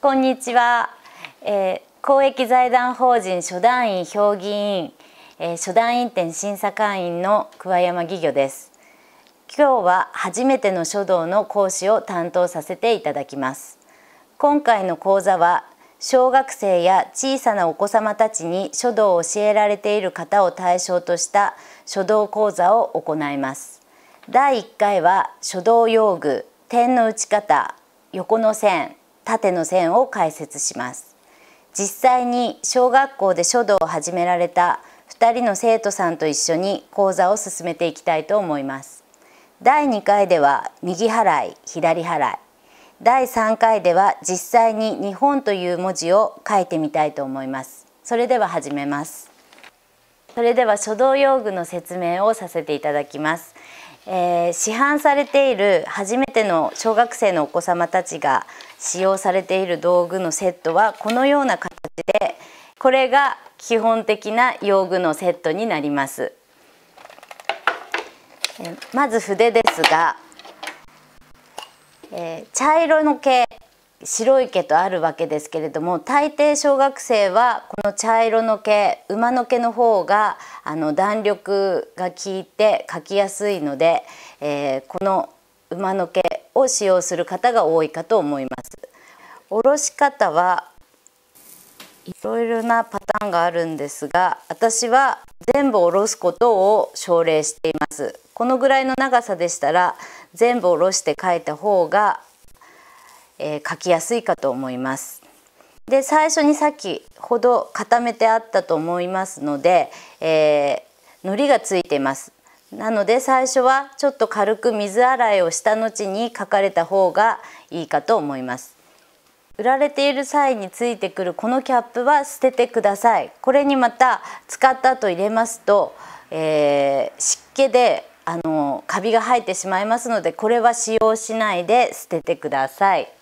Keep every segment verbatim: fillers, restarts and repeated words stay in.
こんにちは、えー、公益財団法人書団員評議員、えー、書団員展審査会員の桑山義魚です。今日は初めての書道の講師を担当させていただきます。今回の講座は小学生や小さなお子様たちに書道を教えられている方を対象とした書道講座を行います。だいいっかいは書道用具、点の打ち方、横の線、縦の線を解説します。実際に小学校で書道を始められたふたりの生徒さんと一緒に講座を進めていきたいと思います。だいにかいでは右払い、左払い、だいさんかいでは実際に日本という文字を書いてみたいと思います。それでは始めます。それでは書道用具の説明をさせていただきます。えー、市販されている初めての小学生のお子様たちが使用されている道具のセットはこのような形で、これが基本的な用具のセットになります。えー、まず筆ですが、えー、茶色の毛、白い毛とあるわけですけれども、大抵小学生はこの茶色の毛、馬の毛の方があの弾力が効いて描きやすいので、えー、この馬の毛を使用する方が多いかと思います。下ろし方はいろいろなパターンがあるんですが、私は全部下ろすことを奨励しています。このぐらいの長さでしたら全部下ろして描いた方がえー、描きやすいかと思います。で、最初に先ほど固めてあったと思いますので、えー、糊がついています。なので最初はちょっと軽く水洗いをした後に描かれた方がいいかと思います。売られている際についてくるこのキャップは捨ててください。これにまた使った後入れますと、えー、湿気であのカビが生えてしまいますので、これは使用しないで捨ててください。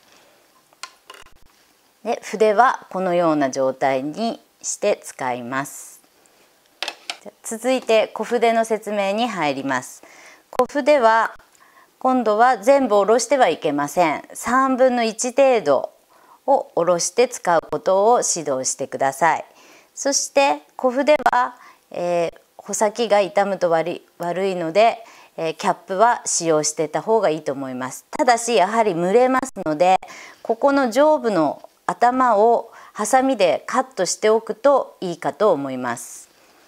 で、筆はこのような状態にして使います。続いて小筆の説明に入ります。小筆は今度は全部下ろしてはいけません。さんぶんのいち程度を下ろして使うことを指導してください。そして小筆は、えー、穂先が傷むと悪い、悪いので、えー、キャップは使用していた方がいいと思います。ただしやはり蒸れますので、ここの上部の頭をハサミでカットしておくといいかと思います。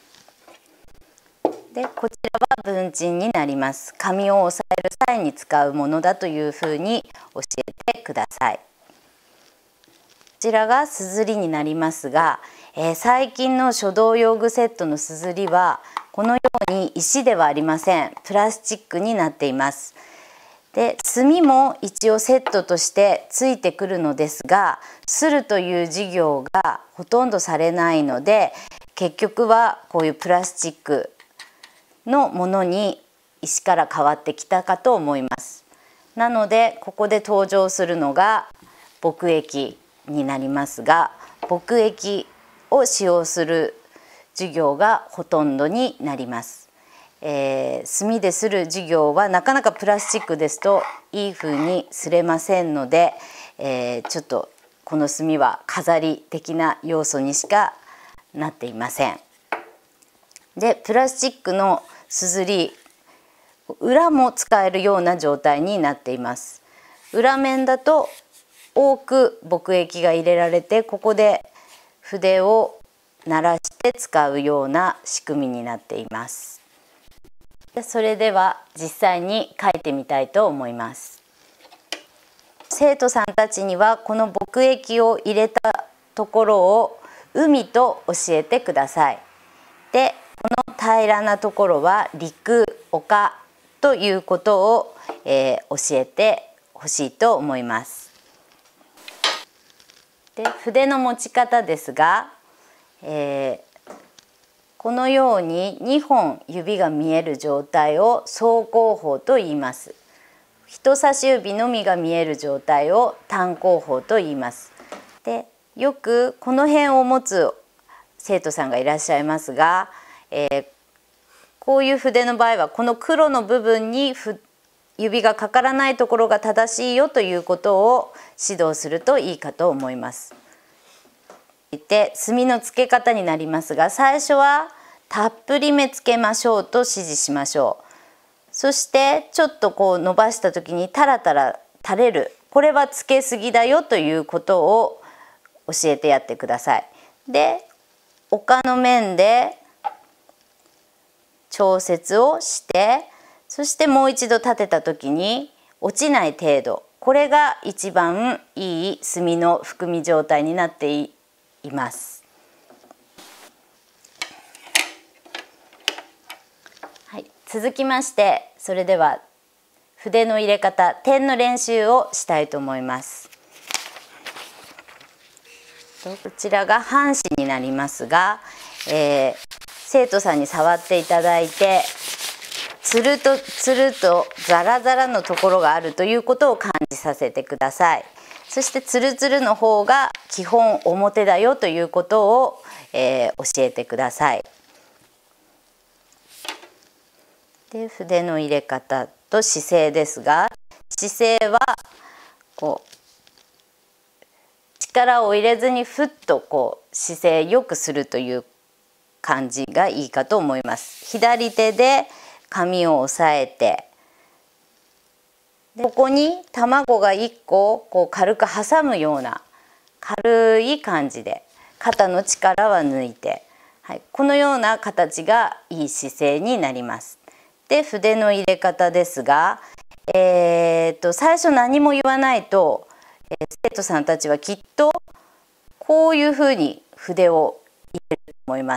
で、こちらは文鎮になります。紙を押さえる際に使うものだというふうに教えてください。こちらが硯になりますが、えー、最近の書道用具セットの硯はこのように石ではありません。プラスチックになっています。で、墨も一応セットとしてついてくるのですが、するという授業がほとんどされないので、結局はこういうプラスチックのものに石から変わってきたかと思います。なのでここで登場するのが墨液になりますが、墨液を使用する授業がほとんどになります。えー、墨でする授業はなかなかプラスチックですといい風にすれませんので、えー、ちょっとこの墨は飾り的な要素にしかなっていません。で、プラスチックの硯、裏も使えるような状態になっています。裏面だと多く墨液が入れられて、ここで筆を鳴らして使うような仕組みになっています。それでは実際に書いてみたいと思います。生徒さんたちにはこの墨液を入れたところを海と教えてください。で、この平らなところは陸、丘ということを、えー、教えてほしいと思います。で、筆の持ち方ですが、えーこのようににほん指が見える状態を双後方と言います。人差し指のみが見える状態を単後方と言います。で、よくこの辺を持つ生徒さんがいらっしゃいますが、えー、こういう筆の場合はこの黒の部分にふ指がかからないところが正しいよということを指導するといいかと思います。で、墨の付け方になりますが、最初はたっぷりめつけましょうと指示しましょう。そしてちょっとこう伸ばした時にタラタラ垂れる、これはつけすぎだよということを教えてやってください。で、丘の面で調節をして、そしてもう一度立てた時に落ちない程度、これが一番いい墨の含み状態になっています。はい、続きまして、それでは筆の入れ方、点の練習をしたいと思います。こちらが半紙になりますが、えー、生徒さんに触っていただいて、つるとつるとザラザラのところがあるということを感じさせてください。そしてつるつるの方が基本表だよということを、えー、教えてください。で、筆の入れ方と姿勢ですが、姿勢はこう力を入れずにふっとこう姿勢よくするという感じがいいかと思います。左手で紙を押さえて、でここに卵がいっここう軽く挟むような軽い感じで肩の力は抜いて、はい、このような形がいい姿勢になります。で、筆の入れ方ですが、えー、と最初何も言わないと、えー、生徒さんたちはきっとこういうふうに筆を入れると思います。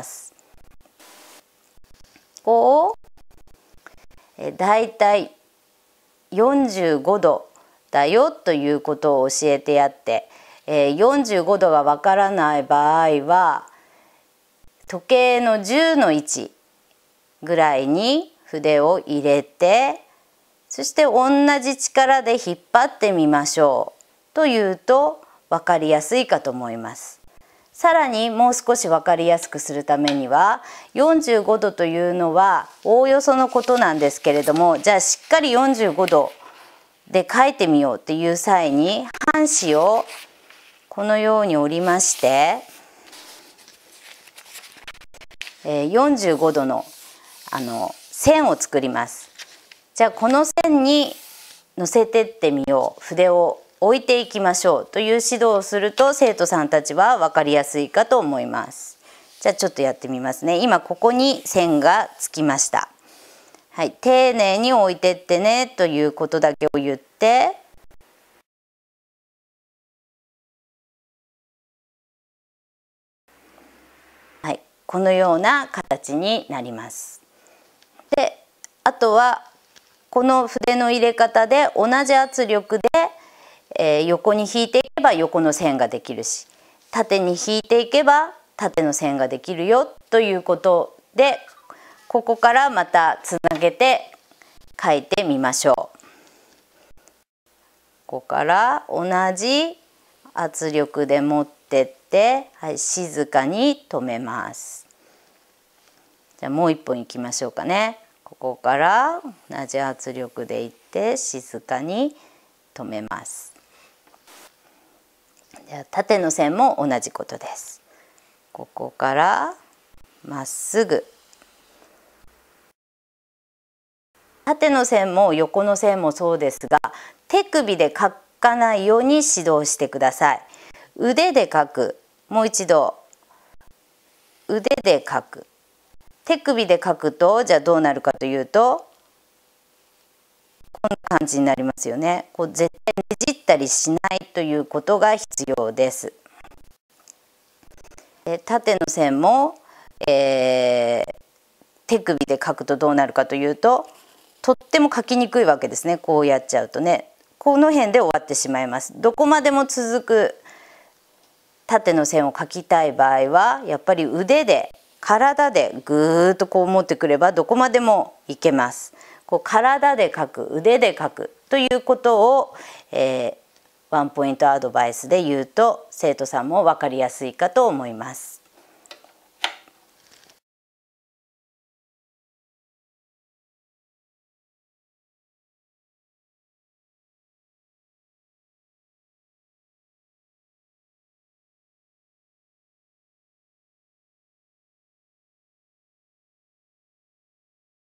こう、えー、だいたいよんじゅうごどだよということを教えてやって、えー、よんじゅうごどがわからない場合は時計のじゅうのいちぐらいに筆を入れて、そして同じ力で引っ張ってみましょうというと分かりやすいかと思います。さらにもう少し分かりやすくするためには、よんじゅうごどというのはおおよそのことなんですけれども、じゃあしっかりよんじゅうごどで書いてみようっていう際に、半紙をこのように折りまして、よんじゅうごどのあの線を作ります。じゃあこの線に乗せてってみよう、筆を置いていきましょうという指導をすると、生徒さんたちは分かりやすいかと思います。じゃあちょっとやってみますね。今ここに線がつきました。はい、丁寧に置いてってねということだけを言って、はい、このような形になります。で、あとはこの筆の入れ方で同じ圧力で、えー、横に引いていけば横の線ができるし、縦に引いていけば縦の線ができるよということで、ここからまたつなげて書いてみましょう。ここから同じ圧力で持ってって、はい、静かに止めます。じゃあもう一本いきましょうかね。ここから同じ圧力でいって静かに止めます。では縦の線も同じことです。ここからまっすぐ、縦の線も横の線もそうですが、手首で書かないように指導してください。腕で書く、もう一度腕で書く、手首で書くと、じゃあどうなるかというと、こんな感じになりますよね。こう絶対ねじったりしないということが必要です。で、縦の線も、えー、手首で書くとどうなるかというと、とっても書きにくいわけですね。こうやっちゃうとね、この辺で終わってしまいます。どこまでも続く縦の線を書きたい場合は、やっぱり腕で体でぐーっとこう持ってくればどこまでもいけます。こう体で書く、腕で書くということを、えー、ワンポイントアドバイスで言うと生徒さんも分かりやすいかと思います。